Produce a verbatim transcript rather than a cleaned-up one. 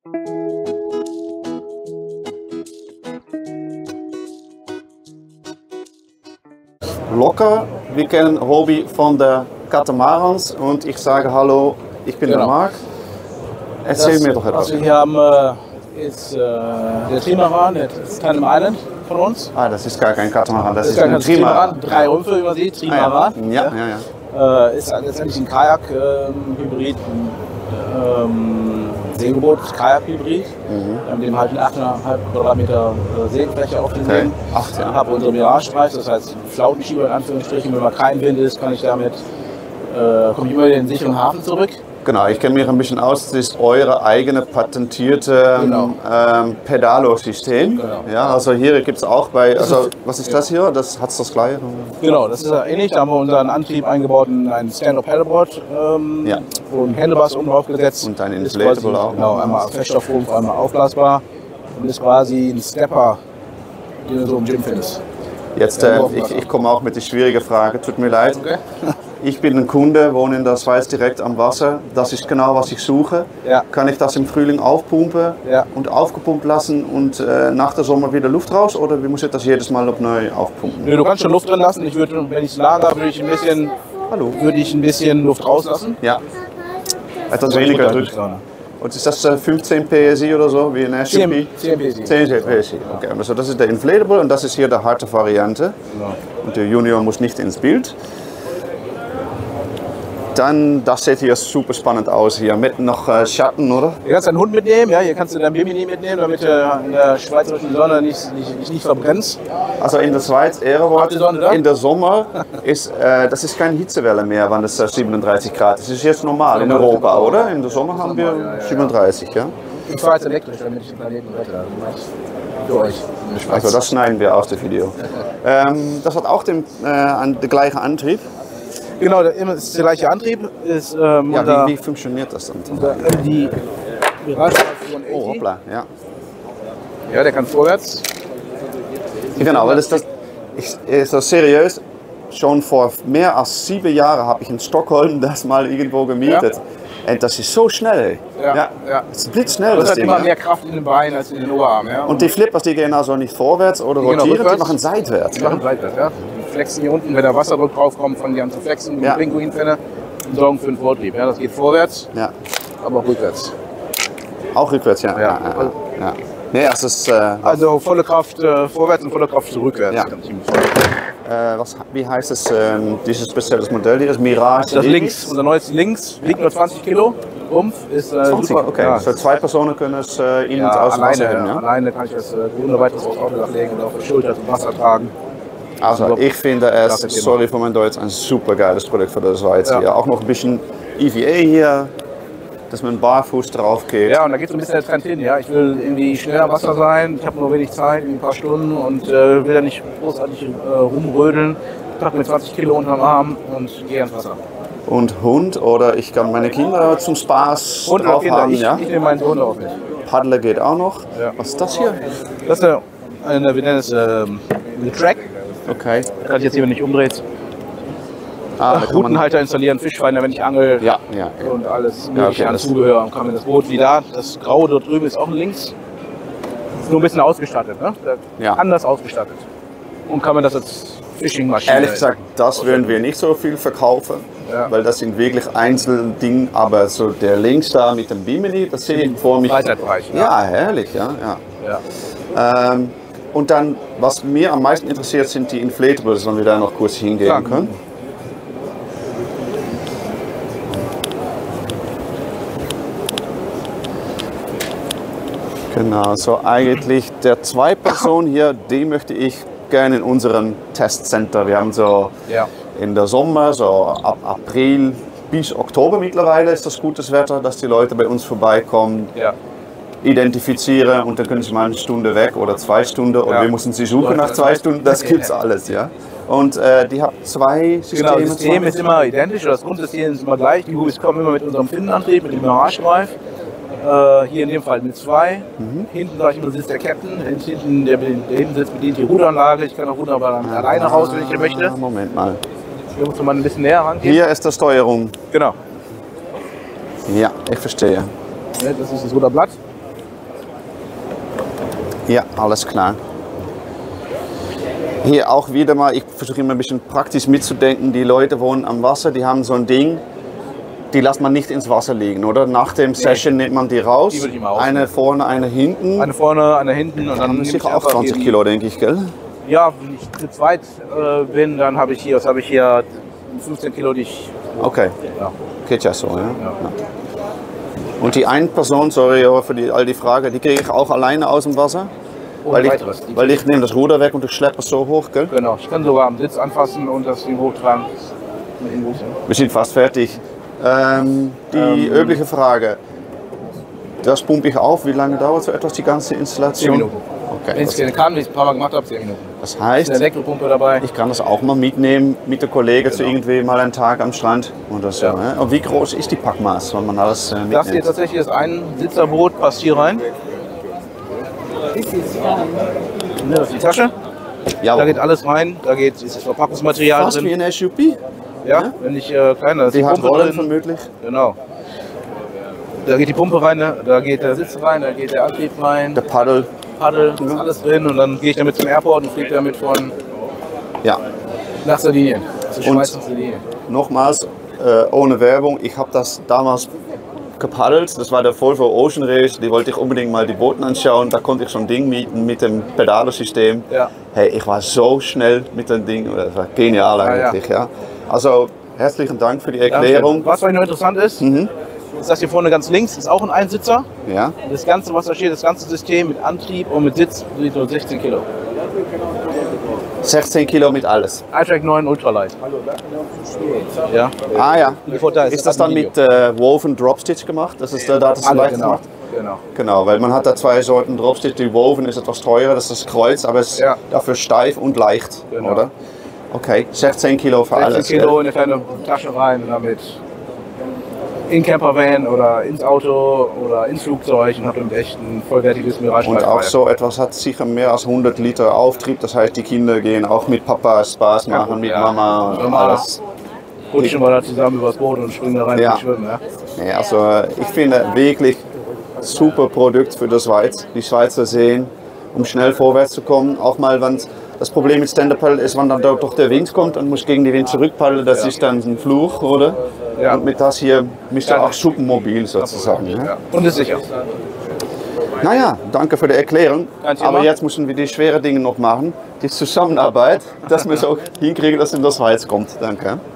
Locker, wir kennen Robbie von der Catamarans und ich sage hallo, ich bin genau. der Marc. Erzähl das, mir doch etwas. Was wir hier haben, äh, ist äh, der Trimaran, der Tandem Island von uns. Ah, das ist gar kein Katamaran, das, Das ist, ist ein ein Trimaran. Trimaran, drei Rümpfe über sie, Trimaran. Ah, ja, ja, ja. ja. Äh, ist letztendlich ein Kajak-Hybrid, ähm, ähm, Segelboot, Kajak-Hybrid. Mhm. Mit dem halt eine achteinhalb Quadratmeter Segelfläche auf dem Okay. See. Acht, ja. Ich habe unsere Mirage-Streifen, das heißt Flautenschieber in Anführungsstrichen. Wenn mal kein Wind ist, kann ich damit, äh, komme ich immer in den sicheren Hafen zurück. Genau, ich kenne mich ein bisschen aus. Das ist eure eigene patentierte Genau. ähm, Pedalo-System. Genau. Ja, also hier gibt es auch bei, also was ist das hier? Das hat es das gleiche? Genau, das ist ja ähnlich. Da haben wir unseren Antrieb eingebaut in ein Stand-Up-Paddleboard, ähm, Ja. wo ein Handlebars oben drauf gesetzt. Und ein Ist Inflatable quasi, auch. Genau, einmal Feststoffrumpf, einmal aufblasbar. Und ist quasi ein Stepper, den du so im Gym findest. Jetzt, äh, ich, ich komme auch mit der schwierigen Frage, tut mir leid. Okay. Ich bin ein Kunde, wohne in der Schweiz direkt am Wasser. Das ist genau, was ich suche. Ja. Kann ich das im Frühling aufpumpen Ja. und aufgepumpt lassen und äh, nach der Sommer wieder Luft raus? Oder wie muss ich das jedes Mal auf neu aufpumpen? Nö, du kannst schon Luft drin lassen. Ich würde, wenn ich es lager, würde ich ein bisschen, Hallo? würde ich ein bisschen Luft rauslassen. Ja. Etwas weniger Druck. Und ist das äh, fünfzehn P S I oder so, wie ein S U P? zehn P S I. zehn P S I. Okay, also das ist der Inflatable und das ist hier die harte Variante. Genau. Und der Junior muss nicht ins Bild. Dann, das sieht hier super spannend aus hier, mit noch äh, Schatten, oder? Hier kannst du deinen Hund mitnehmen, ja, hier kannst du dein Bimini mitnehmen, damit du in der schweizerischen Sonne nicht, nicht, nicht, nicht verbrennst. Also in der Schweiz, Ehrenwort, Habt ihr Sonne da? in der Sommer ist, äh, das ist keine Hitzewelle mehr, wenn es äh, siebenunddreißig Grad ist. Das ist jetzt normal in Europa, oder? In der Sommer haben wir siebenunddreißig, ja? Ich fahre jetzt elektrisch, damit ich den Planeten rette. Für euch. in der Schweiz. Also das schneiden wir aus dem Video. Ähm, das hat auch den, äh, an, den gleichen Antrieb. Genau, der, immer ist der gleiche Antrieb. Ist, ähm, Ja, unser, wie, wie funktioniert das dann? unser M D Mirage Oh, hoppla, ja. Ja, der kann vorwärts. Genau, weil das, das ich, ist so seriös. Schon vor mehr als sieben Jahren habe ich in Stockholm das mal irgendwo gemietet. Und das ist so schnell. Ja, ja. Es ist blitzschnell, Das das hat Ding. immer Ja. mehr Kraft in den Beinen als in den Oberarmen. Ja. Und die Flippers, die gehen also nicht vorwärts oder Die gehen auch rotieren, die rückwärts. machen seitwärts. Die machen seitwärts, ja. Die flexen hier unten, wenn der Wasserdruck draufkommt, fangen die an zu flexen, wie Ja. die Pinguinfälle, und sorgen für den Vortrieb. Ja, das geht vorwärts, Ja. aber auch rückwärts. Auch rückwärts, ja. Ja. ja, ja, ja. Nee, das ist, äh, Also volle Kraft äh, vorwärts und volle Kraft zurückwärts. Ja. Ganz ziemlich. äh, was, wie heißt es, ähm, dieses spezielles Modell hier, das Mirage? Das links, unser neues links, wiegt nur zwanzig Kilo. Rumpf ist äh, zwanzig, super. okay. Ja. Für zwei Personen können es äh, in Ja, und aus dem alleine, Wasser heben, ja? alleine kann ich das äh, ohne weiteres aufs Autodach legen und auf die Schulter zum Wasser tragen. Also ich finde es, Klasse Thema. sorry für mein Deutsch, ein super geiles Produkt für die Schweiz. Ja. Hier. Auch noch ein bisschen E V A hier, dass man barfuß drauf geht. Ja, und da geht so ein bisschen der Trend hin. Ja, ich will irgendwie schnell am Wasser sein, ich habe nur wenig Zeit, ein paar Stunden und äh, will da nicht großartig äh, rumrödeln. Ich packe mir zwanzig Kilo unterm Arm und gehe ans Wasser. Und Hund oder ich kann meine Kinder zum Spaß Und drauf Kinder, haben. ich, Ja? ich nehme meinen Sohn auch mit. Paddler geht auch noch. Ja. Was ist das hier? Das ist eine, eine wir nennen es ähm, eine Track. Okay. Kann ich jetzt hier, wenn ich umdreht, Ah, da kann man, Routenhalter installieren, Fischfinder, wenn ich angel. ja, ja. Und alles Ja, mögliche okay, an das- Zubehör. Und kann mir das Boot wieder. Das Graue dort drüben ist auch links. Ist nur ein bisschen ausgestattet, ne? Ja. Anders ausgestattet. Und kann man das als Fishing-Maschine. Ehrlich gesagt, das würden wir nicht so viel verkaufen, Ja. weil das sind wirklich einzelne Dinge, aber so der links da mit dem Bimini, das sehe ich vor mich. Freizeitbereich. Ja, herrlich, ja, ja. Ja. Ähm, und dann, was mir am meisten interessiert, sind die Inflatables, wenn wir da noch kurz hingehen Klar. können. Genau, so eigentlich der zwei Person hier, die möchte ich gerne in unserem Testcenter. Wir haben so Ja. in der Sommer, so ab April bis Oktober mittlerweile ist das gutes Wetter, dass die Leute bei uns vorbeikommen, Ja. identifizieren und dann können sie mal eine Stunde weg oder zwei Stunden oder Ja. wir müssen sie suchen nach zwei Stunden, das gibt's alles, ja. Und äh, die haben zwei Systeme. Genau, das System zwei- ist immer identisch, das Grundsystem ist immer gleich. Die Hubis kommen immer mit unserem Finnenantrieb, mit dem Mirage Drive. Äh, hier in dem Fall mit zwei. Mhm. Hinten, sag ich mal, sitzt der Captain. Hinten, der, der hinten sitzt, bedient die Ruderanlage. Ich kann auch Ruder aber dann alleine raus, wenn ich möchte. Ah, Moment mal. Hier muss man ein bisschen näher rangehen. Hier ist die Steuerung. Genau. Ja, ich verstehe. Ne, das ist das Ruderblatt. Ja, alles klar. Hier auch wieder mal, ich versuche immer ein bisschen praktisch mitzudenken, die Leute wohnen am Wasser, die haben so ein Ding, die lässt man nicht ins Wasser liegen, oder? Nach dem Session nimmt man die raus, Die würde ich mal eine ausnehmen. vorne, eine hinten. Eine vorne, eine hinten und dann Dann nehme ich sicher auch einfach zwanzig eben- Kilo, denke ich, gell? Ja, wenn ich zu zweit äh, bin, dann habe ich hier, was habe ich hier, fünfzehn Kilo, die ich... Okay, Ja. geht ja so, ja. Ja. Ja. Und die eine Person, sorry aber für die, all die Frage, die kriege ich auch alleine aus dem Wasser? Ohne Weil ich, weiteres. Die- weil ich nehme das Ruder weg und ich schleppe es so hoch, gell? Genau, ich kann sogar am Sitz anfassen und das Ding hochtragen. Mit dem Bus, ja. Wir sind fast fertig. Ähm, die Ähm. übliche Frage. Das pumpe ich auf. Wie lange dauert so etwas die ganze Installation? Zehn Minuten. Okay. Wenn ich es kann, wie ich es ein paar Mal gemacht habe, zehn Minuten. Das Eine heißt, Elektropumpe dabei. ich kann das auch mal mitnehmen mit der Kollege zu irgendwie mal einen Tag am Strand oder so. Ja. Ne? Und wie groß ist die Packmaß, wenn man alles äh, Das hier mitnimmt? tatsächlich ist ein Sitzerboot, passt hier rein. Ne, das ist die Tasche. Ja, Da geht alles rein. Da geht dieses Verpackungsmaterial fast wie drin. ein S U V. Ja, wenn ich äh, kleiner, da ist Die die hat Pumpe Rollen drin. vermutlich. Genau. Da geht die Pumpe rein, ne? Da geht der Sitz rein, da geht der Antrieb rein, Der Paddel. Paddel, ist alles drin und dann gehe ich damit zum Airport und fliege damit von Ja. nach Sardinien. Zur Und- Schweiz nach Sardinien. Nochmals, äh, ohne Werbung, ich habe das damals gepaddelt. Das war der Volvo Ocean Race. Die wollte ich unbedingt mal die Boote anschauen. Da konnte ich so ein Ding mieten mit dem Pedalsystem. Ja. Hey, ich war so schnell mit dem Ding. Das war genial Ja, ja. eigentlich. Ja. Also herzlichen Dank für die Danke. Erklärung. Was vielleicht noch interessant ist, Mhm. ist das hier vorne ganz links, ist auch ein Einsitzer. Ja. Das ganze, was da steht, das ganze System mit Antrieb und mit Sitz, wiegt nur sechzehn Kilo. sechzehn Kilo mit alles. iTrack neun Ultralight. Ja. Ah ja. Die Vorteil Ist das dann Video. mit äh, Woven Dropstitch gemacht? Das ist, äh, da hat es Alle, leicht genau. gemacht? genau. Genau, weil man hat da zwei Sorten Dropstitch. Die Woven ist etwas teurer, das ist das Kreuz, aber es ist Ja. dafür steif und leicht, Genau. oder? Okay, sechzehn Kilo für alles. sechzehn Kilo in eine kleine Tasche rein und damit in Campervan oder ins Auto oder ins Flugzeug und habe damit echt ein vollwertiges Mirage. Und auch so etwas hat sicher mehr als hundert Liter Auftrieb. Das heißt, die Kinder gehen auch mit Papa Spaß machen, mit ja. Mama und Mama. alles. Rutschen wir da zusammen übers Boot und springen da rein Ja. und schwimmen. Ja. Ja, also äh, ich finde wirklich super Produkt für die Schweiz, die Schweizer Seen, um schnell vorwärts zu kommen. Auch mal, wenn das Problem mit Stand-Up-Paddle ist, wenn dann dort doch der Wind kommt und muss gegen den Wind zurückpaddeln, das Ja. ist dann ein Fluch, oder? Ja. Und mit das hier bist du Ja. auch super mobil sozusagen. Ja? Ja. Und ist sicher. Naja, danke für die Erklärung. Kein Thema. Aber jetzt müssen wir die schweren Dinge noch machen. Die Zusammenarbeit, dass wir es auch hinkriegen, dass es in der Schweiz kommt. Danke.